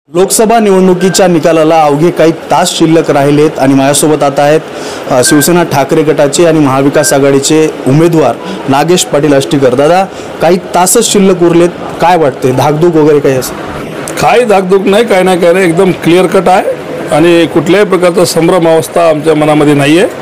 लोकसभा निवडणुकीच्या निकालाला अवघे काही तास शिल्लक राहिलेत आणि माझ्यासोबत आता आहेत शिवसेना ठाकरे गटाचे आणि महाविकास आघाडीचे उमेदवार नागेश पाटील आष्टीकर। दादा, काही तासच शिल्लक उरलेत, काय वाटते? धाकधूक वगैरे काही असं? काही धाकधूक नाही, काय नाही, काय नाही, एकदम क्लिअर कट आहे आणि कुठल्याही प्रकारचा संभ्रम अवस्था आमच्या मनामध्ये नाही आहे।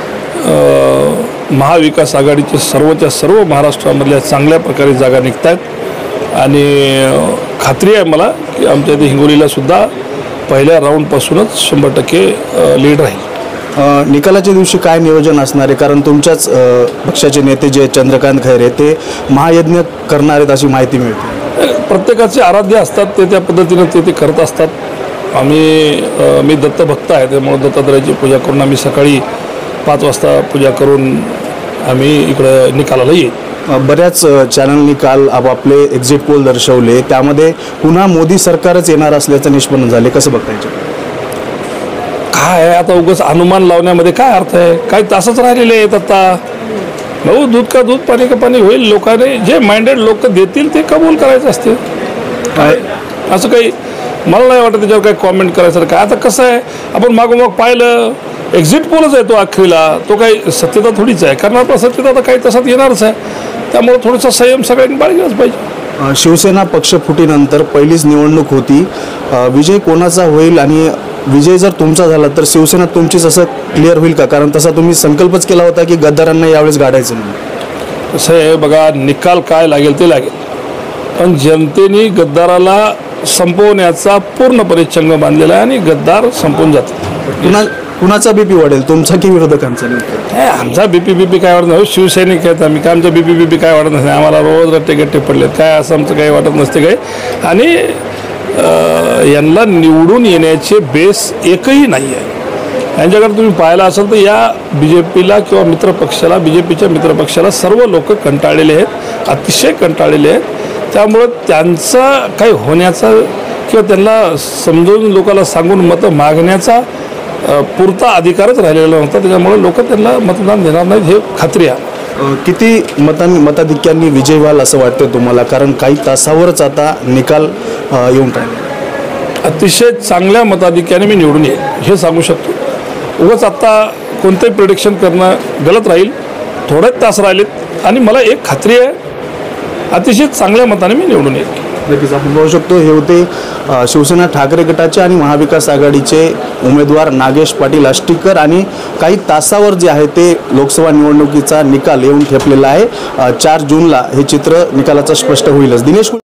महाविकास आघाडीचे सर्वच्या सर्व महाराष्ट्रामधल्या चांगल्या प्रकारे जागा निघत आहेत आणि खात्री आहे मला की आमच्या इथे हिंगोलीला सुद्धा पहिल्या राऊंडपासूनच 100% लीड राहील। निकालाच्या दिवशी काय नियोजन असणार आहे? कारण तुमच्याच पक्षाचे नेते जे चंद्रकांत खैरे ते महायज्ञ करणार आहेत अशी माहिती मिळते। प्रत्येकाचे आराध्य असतात, ते त्या पद्धतीने ते करत असतात। मी दत्तभक्त आहे, त्यामुळे दत्तात्रयाची पूजा करून आम्ही सकाळी 5 वाजता पूजा करून आम्ही इकडं निकालाला येईल। बऱ्याच चॅनलनी काल आपापले एक्झिट पोल दर्शवले, त्यामध्ये पुन्हा मोदी सरकारच येणार असल्याचं निष्पन्न झाले, कसं बघतायचे? काय आता उगाच अनुमान लावण्यामध्ये काय अर्थ आहे? काही तासच राहिलेले आहेत आता। भाऊ, दूध का दूध पाणी का पाणी होईल। लोकांनी जे माइंडेड लोक देतील ते कबूल करायचं असते। काय असं काही मला नाही वाटत त्याच्यावर काही कॉमेंट करायचं। काय आता कसं आहे, आपण मागोमाग पाहिलं एक्झिट पोलच आहे तो अखेरीला, तो काही सत्यता थोडीच आहे, कारण आता सत्यता आता काही तसात येणारच आहे, त्यामुळे थोडासा संयम सगळ्यांनी बाळगलाच पाहिजे। शिवसेना पक्षफुटीनंतर पहिलीच निवडणूक होती, विजय कोणाचा होईल आणि विजय जर तुमचा झाला तर शिवसेना तुमचीच असं क्लिअर होईल का? कारण तसा तुम्ही संकल्पच केला होता की गद्दारांना यावेळेस गाडायचं नाही। कसं आहे बघा, निकाल काय लागेल ते लागेल, पण जनतेने गद्दाराला संपवण्याचा पूर्णपणे चंग बांधलेला आहे आणि गद्दार संपून जातो। कुणाचा बीपी वाढेल, तुमचा की विरोधकांचा? आमचा बीपी काय वाढत नाही, शिवसैनिक आहेत आम्ही, काय आमचा बीपी काय वाढत नाही, आम्हाला रोज रट्टे गट्टे पडलेत, काय असं आमचं काही वाटत नसते काय। आणि यांना निवडून येण्याचे बेस एकही नाही आहे। यांच्याकडे तुम्ही पाहिला असेल तर या BJPला किंवा मित्रपक्षाला, BJPच्या मित्रपक्षाला सर्व लोक कंटाळलेले आहेत, अतिशय कंटाळलेले आहेत। त्यामुळं त्यांचा काही होण्याचा किंवा त्यांना समजून लोकांना सांगून मतं मागण्याचा पुरता अधिकारच राहिलेला नव्हता, त्याच्यामुळे लोक त्यांना मतदान देणार नाहीत हे खात्री आहे। किती मताधिक्यांनी विजय व्हाल असं वाटतं तुम्हाला? कारण काही तासावरच आता निकाल येऊन राहिले। अतिशय चांगल्या मताधिक्याने मी निवडून येईल हे सांगू शकतो। उगाच आत्ता कोणतंही प्रिडिक्शन करणं गलत राहील। थोडेच तास राहिलेत आणि मला एक खात्री आहे, अतिशय चांगल्या मताने मी निवडून येईल। नक्कीच आपण पाहू शकतो, हे होते शिवसेना ठाकरे गटाचे आणि महाविकास आघाडीचे उमेदवार नागेश पाटील आष्टीकर। आणि काही तासावर जे आहे ते लोकसभा निवडणुकीचा निकाल येऊन ठेपलेला आहे। 4 जूनला हे चित्र निकालाचं स्पष्ट होईलच। दिनेश